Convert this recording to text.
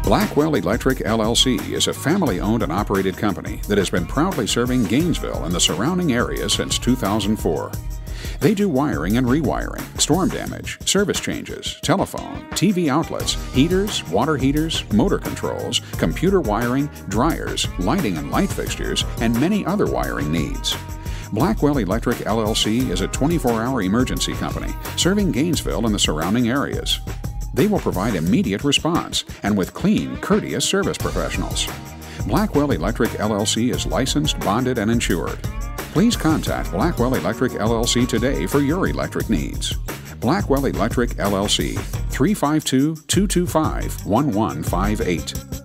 Blackwell Electric LLC is a family-owned and operated company that has been proudly serving Gainesville and the surrounding area since 2004. They do wiring and rewiring, storm damage, service changes, telephone, TV outlets, heaters, water heaters, motor controls, computer wiring, dryers, lighting and light fixtures, and many other wiring needs. Blackwell Electric LLC is a 24-hour emergency company serving Gainesville and the surrounding areas. They will provide immediate response and with clean, courteous service professionals. Blackwell Electric LLC is licensed, bonded, and insured. Please contact Blackwell Electric LLC today for your electric needs. Blackwell Electric LLC, 352-225-1158.